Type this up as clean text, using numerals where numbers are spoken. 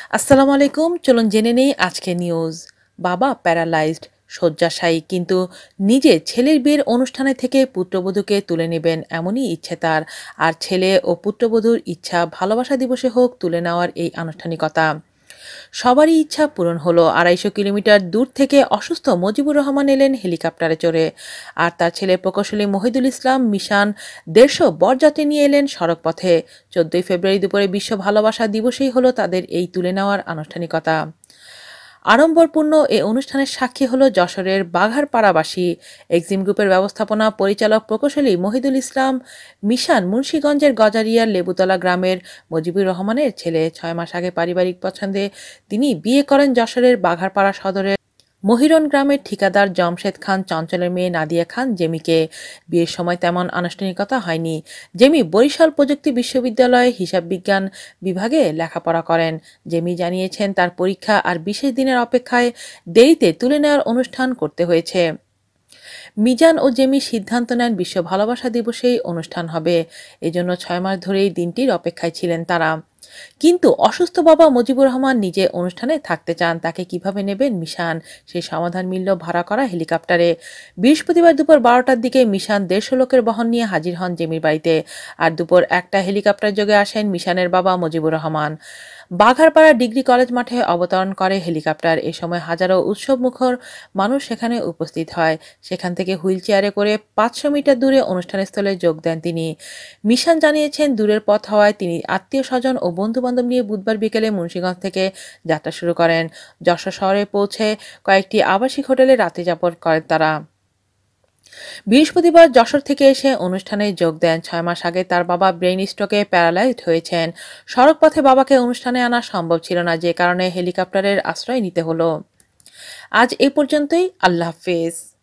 আসসালামু আলাইকুম। চলুন জেনে নেই আজকে নিউজ। বাবা প্যারালাইজড, শয্যাশায়ী, কিন্তু নিজে ছেলের বিয়ের অনুষ্ঠানে থেকে পুত্রবধূকে তুলে নেবেন এমনই ইচ্ছে তার। আর ছেলে ও পুত্রবধূর ইচ্ছা ভালোবাসা দিবসে হোক তুলে নেওয়ার এই আনুষ্ঠানিকতা। সবারই ইচ্ছা পূরণ হলো। ২৫০ কিলোমিটার দূর থেকে অসুস্থ মুজিবুর রহমান এলেন হেলিকপ্টারে চড়ে। আর তার ছেলে প্রকৌশলী মহিদুল ইসলাম মিশান ১৫০ বরযাত্রী নিয়ে এলেন সড়কপথে। ১৪ই ফেব্রুয়ারি দুপুরে বিশ্ব ভালোবাসা দিবসেই হলো তাদের এই তুলে নেওয়ার আনুষ্ঠানিকতা। আড়ম্বরপূর্ণ এ অনুষ্ঠানের সাক্ষী হলো যশোরের বাঘারপাড়াবাসী। এক্সিম গ্রুপের ব্যবস্থাপনা পরিচালক প্রকৌশলী মহিদুল ইসলাম মিশান মুন্সিগঞ্জের গজারিয়ার লেবুতলা গ্রামের মুজিবুর রহমানের ছেলে। ৬ মাস আগে পারিবারিক পছন্দে তিনি বিয়ে করেন যশোরের বাঘারপাড়া সদরের মহিরন গ্রামের ঠিকাদার জমশেদ খান চঞ্চলের মেয়ে নাদিয়া খান জেমিকে। বিয়ের সময় তেমন আনুষ্ঠানিকতা হয়নি। জেমি বরিশাল প্রযুক্তি বিশ্ববিদ্যালয়ে হিসাব বিজ্ঞান বিভাগে লেখাপড়া করেন। জেমি জানিয়েছেন তার পরীক্ষা আর বিশেষ দিনের অপেক্ষায় দেরিতে তুলে নেওয়ার অনুষ্ঠান করতে হয়েছে। মিজান ও জেমি সিদ্ধান্ত নেন বিশ্ব ভালোবাসা দিবসেই অনুষ্ঠান হবে। এজন্য ৬ মাস ধরেই দিনটির অপেক্ষায় ছিলেন তারা। কিন্তু অসুস্থ বাবা মুজিবুর রহমান নিজে অনুষ্ঠানে থাকতে চান। তাকে কিভাবে নেবেন মিশান? সেই সমাধান মিলল ভাড়া করা হেলিকপ্টারে। বৃহস্পতিবার দুপুর ১২টার দিকে মিশান ১৫০ লোকের বহন নিয়ে হাজির হন জেমির বাড়িতে। আর দুপুর ১টা হেলিকপ্টার যোগে আসেন মিশানের বাবা মুজিবুর রহমান। বাঘারপাড়া ডিগ্রি কলেজ মাঠে অবতরণ করে হেলিকপ্টার। এ সময় হাজারো উৎসবমুখর মানুষ সেখানে উপস্থিত হয়। সেখান থেকে হুইল চেয়ারে করে ৫০০ মিটার দূরে অনুষ্ঠানস্থলে যোগ দেন তিনি। মিশান জানিয়েছেন দূরের পথ হওয়ায় তিনি আত্মীয় স্বজন ও বন্ধু-বান্ধব নিয়ে বুধবার বিকেলে মুন্সিগঞ্জ থেকে যাত্রা শুরু করেন। যশোর শহরে পৌঁছে কয়েকটি আবাসিক হোটেলে রাতে যাপন করেন তারা। বৃহস্পতিবার যশোর থেকে এসে অনুষ্ঠানে যোগ দেন। ৬ মাস আগে তার বাবা ব্রেইন স্ট্রোকে প্যারালাইজড হয়েছেন। সড়কপথে বাবাকে অনুষ্ঠানে আনা সম্ভব ছিল না, যে কারণে হেলিকপ্টারের আশ্রয় নিতে হলো। আজ এ পর্যন্তই। আল্লাহ হাফেজ।